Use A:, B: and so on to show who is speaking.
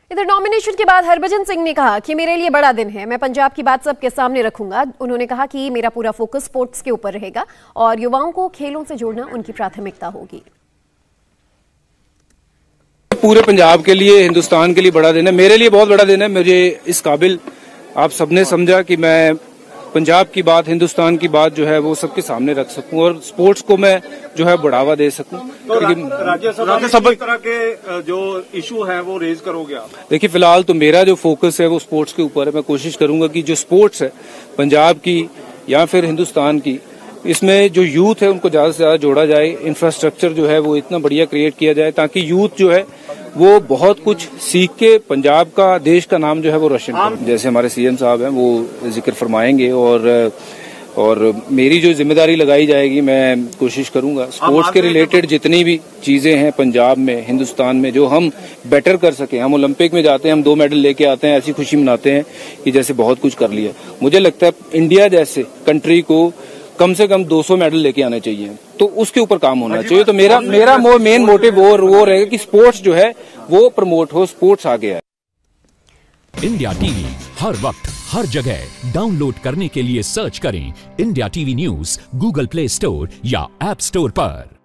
A: इधर नॉमिनेशन के बाद हरभजन सिंह ने कहा कि मेरे लिए बड़ा दिन है, मैं पंजाब की बात सबके सामने रखूंगा। उन्होंने कहा कि मेरा पूरा फोकस स्पोर्ट्स के ऊपर रहेगा और युवाओं को खेलों से जोड़ना उनकी प्राथमिकता होगी।
B: पूरे पंजाब के लिए, हिंदुस्तान के लिए बड़ा दिन है, मेरे लिए बहुत बड़ा दिन है। मुझे इस काबिल आप सबने समझा कि मैं पंजाब की बात, हिंदुस्तान की बात जो है वो सबके सामने रख सकूं और स्पोर्ट्स को मैं जो है बढ़ावा दे सकूं।
C: तो राज्यसभा इस तरह के जो इशू है वो रेज करोगे आप?
B: देखिए, फिलहाल तो मेरा जो फोकस है वो स्पोर्ट्स के ऊपर है। मैं कोशिश करूंगा कि जो स्पोर्ट्स है पंजाब की या फिर हिंदुस्तान की, इसमें जो यूथ है उनको ज्यादा से ज्यादा जोड़ा जाए। इंफ्रास्ट्रक्चर जो है वो इतना बढ़िया क्रिएट किया जाए ताकि यूथ जो है वो बहुत कुछ सीख के पंजाब का, देश का नाम जो है वो रोशन करे। जैसे हमारे सीएम साहब हैं वो जिक्र फरमाएंगे और मेरी जो जिम्मेदारी लगाई जाएगी मैं कोशिश करूंगा स्पोर्ट्स के रिलेटेड जितनी भी चीजें हैं पंजाब में, हिंदुस्तान में, जो हम बेटर कर सकें। हम ओलंपिक में जाते हैं, हम 2 मेडल लेके आते हैं, ऐसी खुशी मनाते हैं कि जैसे बहुत कुछ कर लिया। मुझे लगता है इंडिया जैसे कंट्री को कम से कम 200 मेडल लेके आने चाहिए, तो उसके ऊपर काम होना चाहिए। तो मेरा मेन मोटिव वो रहेगा कि स्पोर्ट्स जो है वो प्रमोट हो, स्पोर्ट्स आगे आए।
D: इंडिया टीवी हर वक्त हर जगह डाउनलोड करने के लिए सर्च करें India TV news Google Play Store या ऐप स्टोर पर।